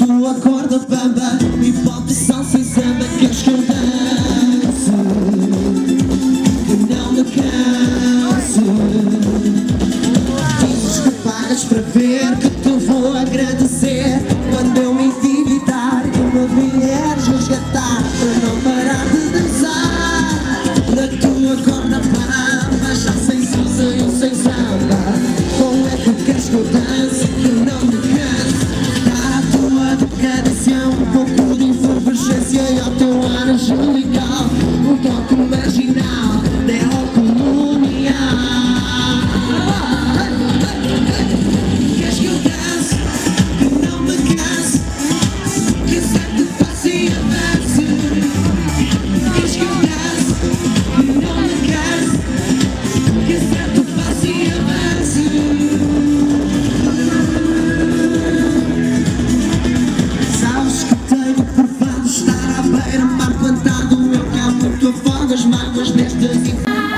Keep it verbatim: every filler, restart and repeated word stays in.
Tu acorda bamba e pop salsa e samba. Queres que eu dance, que não me canse. Dizes que pagas para ver, que te vou agradecer quando eu me endividar e tu me vieres resgatar, para não parar de dançar na tua corda bamba, já sem salsa e eu sem samba. Como é que queres que eu dance, que não me canse? Dar à tua decadência um pouco de efervescência e ao teu ar angelical um toque marginal, neocolonial. Queres que eu dance, que não me canse, que sempre faça e avance? Queres que eu dance, que não me canse, que sempre faça e avance? Sabes que tenho provado estar à beira-mar plantado. Eu que há muito afogo as mágoas nestas